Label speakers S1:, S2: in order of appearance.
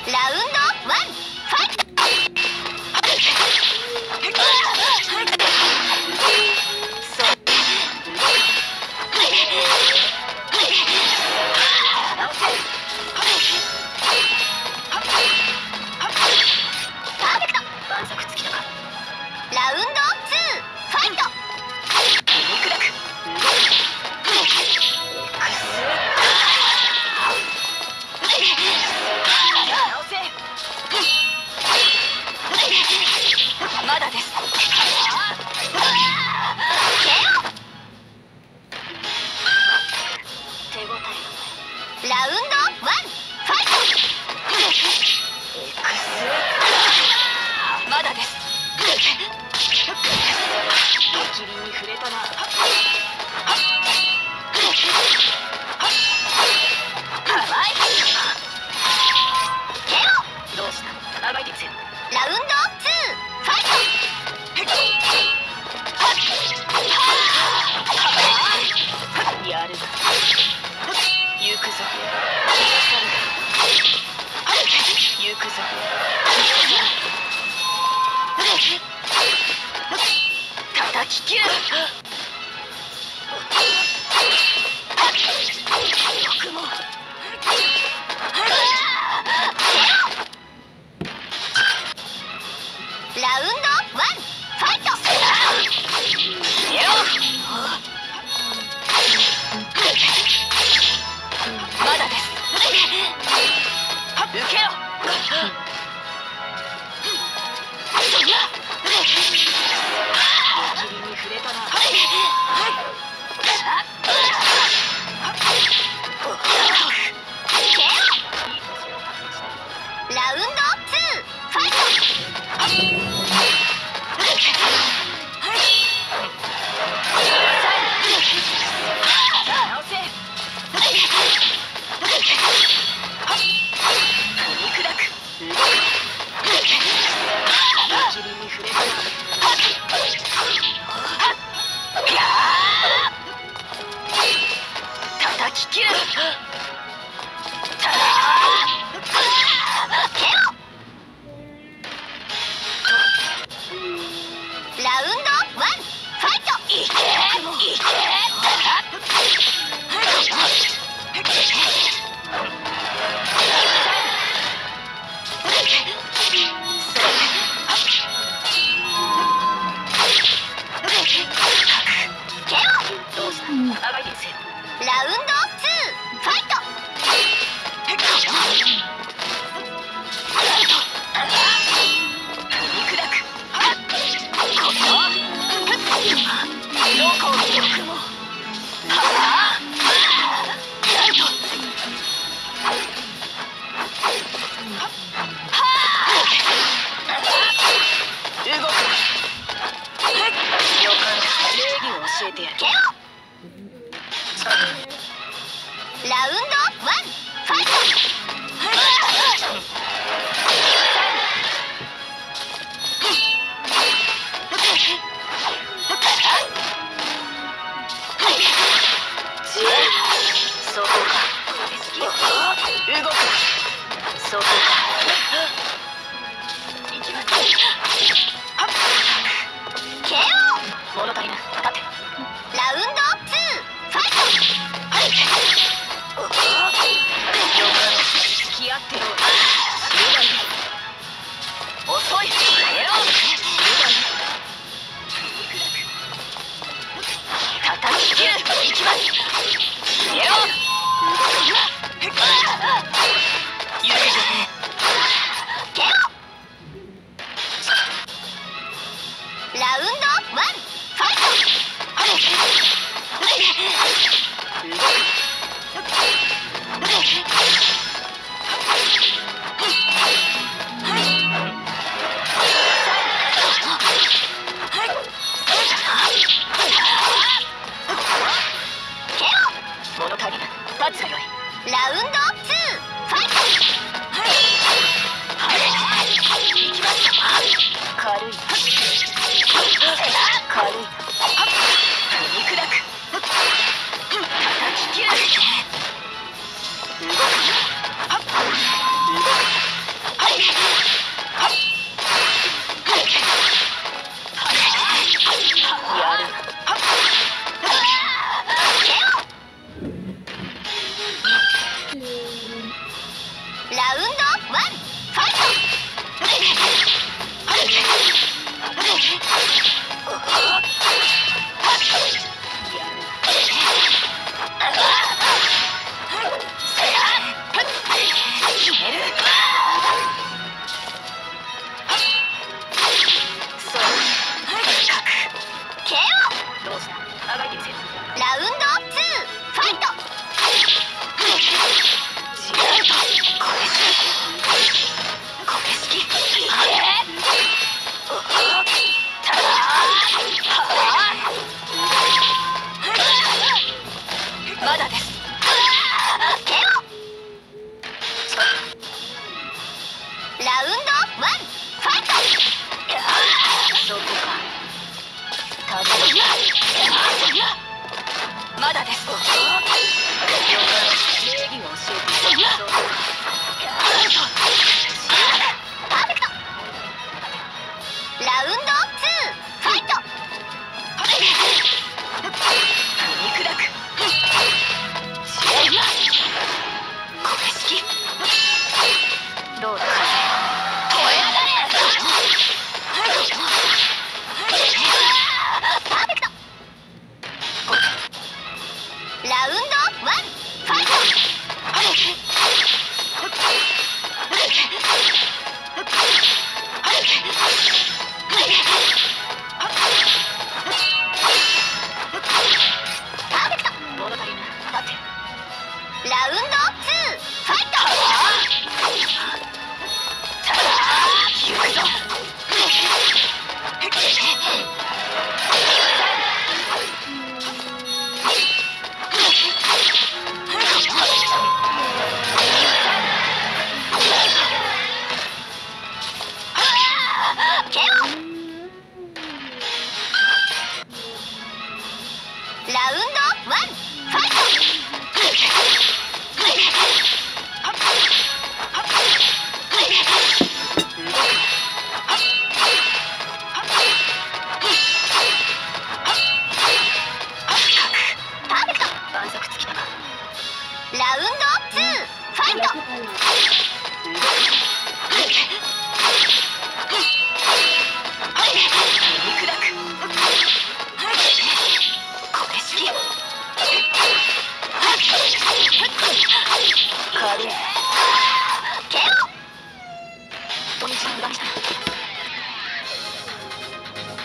S1: ラウンドワンファイト。ラウンド2ファイト。まだです。ラウンドワンファイト。まだです。キリンに触れたな。どうした長いですよ。ラウンド2ファイト。やるな。行くぞ。行くぞ。叩き切る。よくも。ラウンドワンファイト。まだです。受けろ。キリンに触れたな。ラウンド2ファイト。叩き切る。ラウンドワンファイト。いけいけ。ラウンド2ファイト。教えてやる。ラウンドワンファイト。そこか。動く。そこか。行きます。KO。物足りな。立て。ラウンド2ファイト。付き合ってろ。遅い。叩き切る。行きます。行くぞ。 ラウンドワンファイト。ラウンドツーファイト。まだです。ラウンドワンファイト。そこか。まだです。パーフェクト。ラウンドツーファイト。どうだ。ラウンドワンファイト。パーフェクト。物足りぬ。立って。ラウンドツーファイト。行くぞ。ラウンドワンファイト。パーフェクト。晩作尽きたか。ラウンドツーファイト。KO。お兄ちゃん、裏切った。